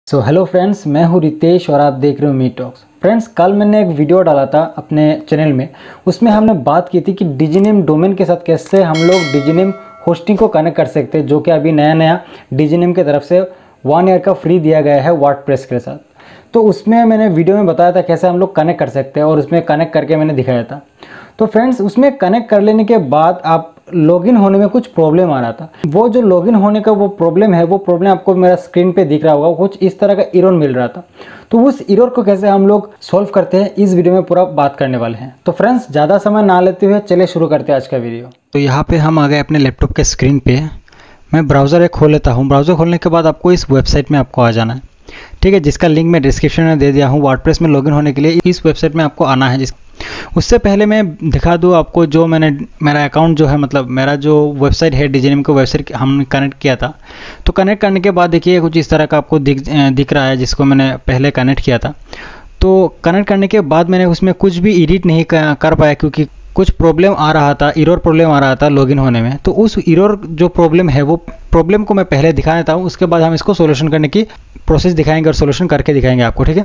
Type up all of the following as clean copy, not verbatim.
So hello friends, मैं हूँ रितेश और आप देख रहे हो मी टॉक्स। फ्रेंड्स, कल मैंने एक वीडियो डाला था अपने चैनल में। उसमें हमने बात की थी कि डिजीनेम डोमेन के साथ कैसे हम लोग डिजीनेम होस्टिंग को कनेक्ट कर सकते हैं, जो कि अभी नया डिजीनेम की तरफ से 1 ईयर का फ्री दिया गया है वर्डप्रेस के साथ। तो उसमें मैंने वीडियो में बताया था कैसे हम लोग कनेक्ट कर सकते हैं और उसमें कनेक्ट करके मैंने दिखाया था। तो फ्रेंड्स, उसमें कनेक्ट कर लेने के बाद आप लॉगिन होने में कुछ प्रॉब्लम आ रहा था। वो जो लॉगिन होने का वो प्रॉब्लम है, वो प्रॉब्लम आपको मेरा स्क्रीन पे दिख रहा होगा, कुछ इस तरह का एरर मिल रहा था। तो उस एरर को कैसे हम लोग सॉल्व करते हैं, इस वीडियो में पूरा बात करने वाले हैं। तो फ्रेंड्स, ज़्यादा समय ना लेते हुए चलिए शुरू करते हैं आज का वीडियो। तो यहाँ पे हम आ गए अपने लैपटॉप के स्क्रीन पे। मैं ब्राउज़र एक खोल लेता हूँ। ब्राउज़र खोलने के बाद आपको इस वेबसाइट में आपको आ जाना है, ठीक है, जिसका लिंक मैं डिस्क्रिप्शन में दे दिया हूँ। वर्डप्रेस में लॉगिन होने के लिए इस वेबसाइट में आपको आना है। उससे पहले मैं दिखा दूँ आपको, जो मेरा अकाउंट जो है, मतलब मेरा जो वेबसाइट है डिजीनेम को वेबसाइट हमने कनेक्ट किया था। तो कनेक्ट करने के बाद देखिए कुछ इस तरह का आपको दिख रहा है, जिसको मैंने पहले कनेक्ट किया था। तो कनेक्ट करने के बाद मैंने उसमें कुछ भी एडिट नहीं कर पाया, क्योंकि कुछ प्रॉब्लम आ रहा था, एरर प्रॉब्लम आ रहा था लॉगिन होने में। तो उस एरर जो प्रॉब्लम है, वो प्रॉब्लम को मैं पहले दिखा देता हूँ। उसके बाद हम इसको सोल्यूशन करने की प्रोसेस दिखाएंगे और सोल्यूशन करके दिखाएंगे आपको, ठीक है।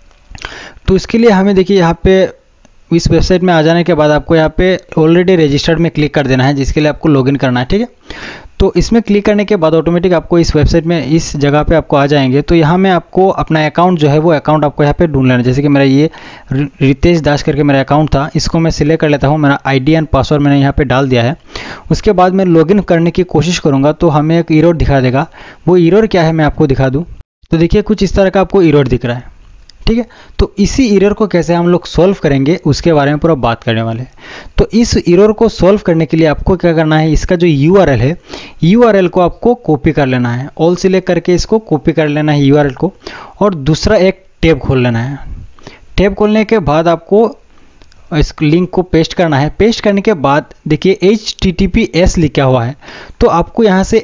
तो इसके लिए हमें देखिए यहाँ पे इस वेबसाइट में आ जाने के बाद आपको यहाँ पे ऑलरेडी रजिस्टर्ड में क्लिक कर देना है, जिसके लिए आपको लॉगिन करना है, ठीक है। तो इसमें क्लिक करने के बाद ऑटोमेटिक आपको इस वेबसाइट में इस जगह पे आपको आ जाएंगे। तो यहाँ में आपको अपना अकाउंट जो है, वो अकाउंट आपको यहाँ पे ढूंढ लेना है। जैसे कि मेरा ये रितेश दास करके मेरा अकाउंट था, इसको मैं सिलेक्ट कर लेता हूँ। मेरा आईडी एंड पासवर्ड मैंने यहाँ पे डाल दिया है। उसके बाद मैं लॉगिन करने की कोशिश करूँगा तो हमें एक एरर दिखा देगा। वो एरर क्या है मैं आपको दिखा दूँ। तो देखिए कुछ इस तरह का आपको एरर दिख रहा है, ठीक है। तो इसी एरर को कैसे हम लोग सॉल्व करेंगे, उसके बारे में पूरा बात करने वाले हैं। तो इस एरर को सॉल्व करने के लिए आपको क्या करना है, इसका जो यूआरएल है, यूआरएल को आपको कॉपी कर लेना है। ऑल सिलेक्ट करके इसको कॉपी कर लेना है यूआरएल को, और दूसरा एक टैब खोल लेना है। टैब खोलने के बाद आपको इस लिंक को पेस्ट करना है। पेस्ट करने के बाद देखिए HTTPS लिखा हुआ है, तो आपको यहाँ से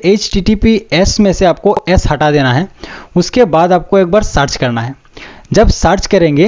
HTTPS में से आपको S हटा देना है। उसके बाद आपको एक बार सर्च करना है। जब सर्च करेंगे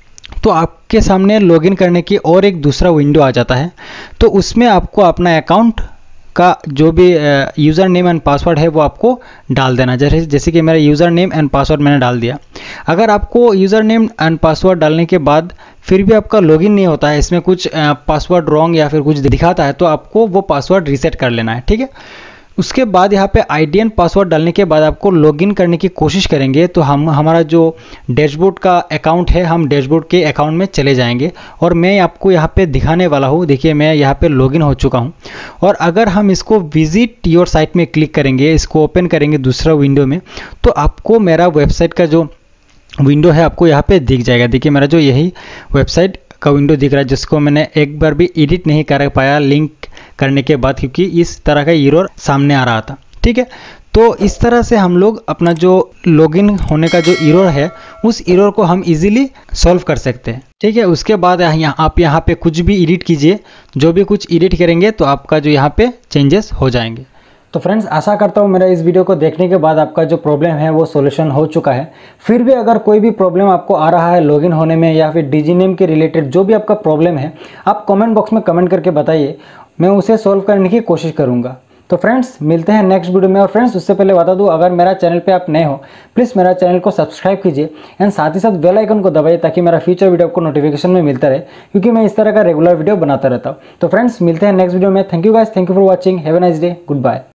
तो आपके सामने लॉगिन करने की और एक दूसरा विंडो आ जाता है। तो उसमें आपको अपना अकाउंट का जो भी यूज़र नेम एंड पासवर्ड है वो आपको डाल देना। जैसे कि मेरा यूज़र नेम एंड पासवर्ड मैंने डाल दिया। अगर आपको यूज़र नेम एंड पासवर्ड डालने के बाद फिर भी आपका लॉगिन नहीं होता है, इसमें कुछ पासवर्ड रॉन्ग या फिर कुछ दिखाता है, तो आपको वो पासवर्ड रीसेट कर लेना है, ठीक है। उसके बाद यहाँ पे आईडी एंड पासवर्ड डालने के बाद आपको लॉगिन करने की कोशिश करेंगे तो हमारा जो डैशबोर्ड का अकाउंट है, हम डैशबोर्ड के अकाउंट में चले जाएंगे। और मैं आपको यहाँ पे दिखाने वाला हूँ। देखिए मैं यहाँ पे लॉगिन हो चुका हूँ। और अगर हम इसको विजिट योर साइट में क्लिक करेंगे, इसको ओपन करेंगे दूसरा विंडो में, तो आपको मेरा वेबसाइट का जो विंडो है आपको यहाँ पे दिख जाएगा। देखिए मेरा जो यही वेबसाइट का विंडो दिख रहा है, जिसको मैंने एक बार भी एडिट नहीं कर पाया लिंक करने के बाद, क्योंकि इस तरह का एरर सामने आ रहा था, ठीक है। तो इस तरह से हम लोग अपना जो लॉगिन होने का जो एरर है, उस एरर को हम इजीली सॉल्व कर सकते हैं, ठीक है। उसके बाद आप यहाँ पे कुछ भी एडिट कीजिए। जो भी कुछ एडिट करेंगे तो आपका जो यहाँ पे चेंजेस हो जाएंगे। तो फ्रेंड्स, आशा करता हूँ मेरा इस वीडियो को देखने के बाद आपका जो प्रॉब्लम है वो सॉल्यूशन हो चुका है। फिर भी अगर कोई भी प्रॉब्लम आपको आ रहा है लॉगिन होने में, या फिर डिजीनेम के रिलेटेड जो भी आपका प्रॉब्लम है, आप कमेंट बॉक्स में कमेंट करके बताइए। मैं उसे सॉल्व करने की कोशिश करूँगा। तो फ्रेंड्स, मिलते हैं नेक्स्ट वीडियो में। और फ्रेंड्स, उससे पहले बता दूं, अगर मेरा चैनल पे आप नए हो, प्लीज़ मेरा चैनल को सब्सक्राइब कीजिए एंड साथ ही साथ बेल आइकन को दबाइए, ताकि मेरा फ्यूचर वीडियो आपको नोटिफिकेशन में मिलता रहे, क्योंकि मैं इस तरह का रेगुलर वीडियो बनाता रहता हूँ। तो फ्रेंड्स, मिलते हैं नेक्स्ट वीडियो में। Thank you guys, thank you for watching. Have a nice day, good bye.